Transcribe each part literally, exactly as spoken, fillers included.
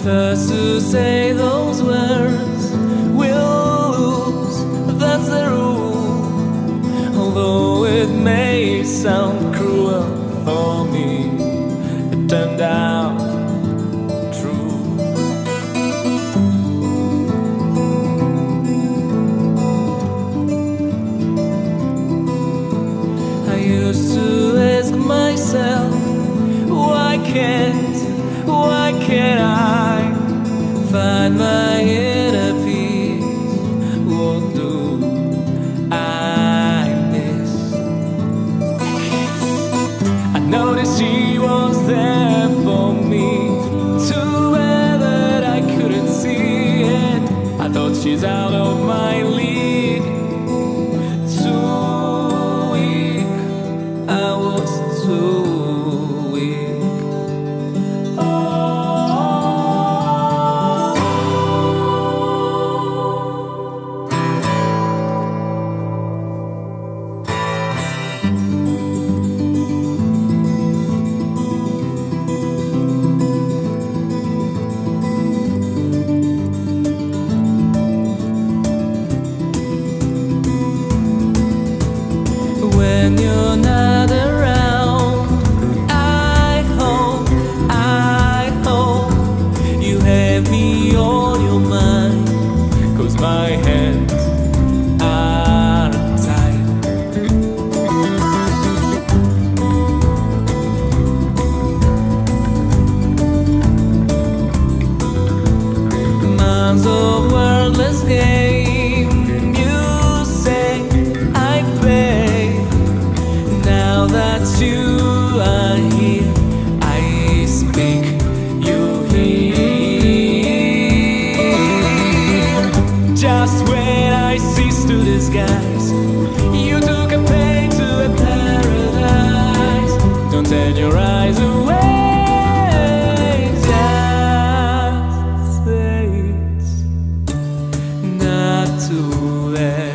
First to say those words will lose, that's the rule. Although it may sound cruel for me, it turned out true. I used to ask myself, why can't, why can't I find my inner peace? What do I miss? I noticed she was there for me, too bad that I couldn't see it. I thought she's out of my league, too weak. I was too when you're not around. I hope, I hope you have me on your mind, 'cause my hands are tied. Months of wordless game, you say I pay. Now that you are here, I speak, you hear. Just when I cease to disguise, you took a pain to a paradise. Don't turn your eyes away, just say it's not too late.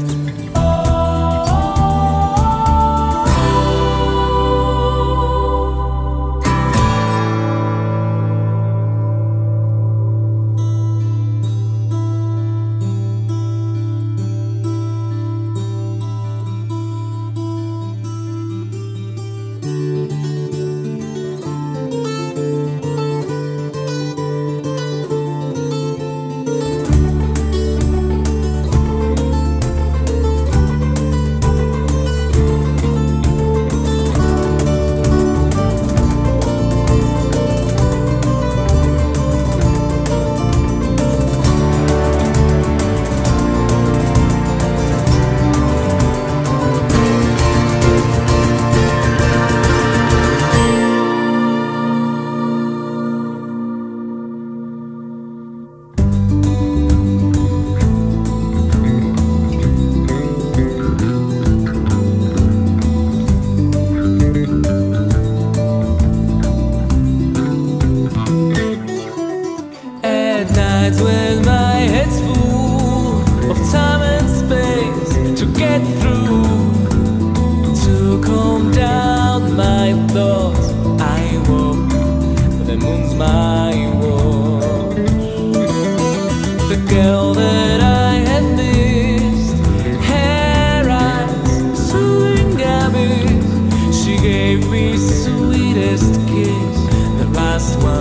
When my head's full of time and space to get through, to calm down my thoughts, I walk, the moon's my watch. The girl that I had missed, her eyes, soothing abyss, she gave me sweetest kiss, the last one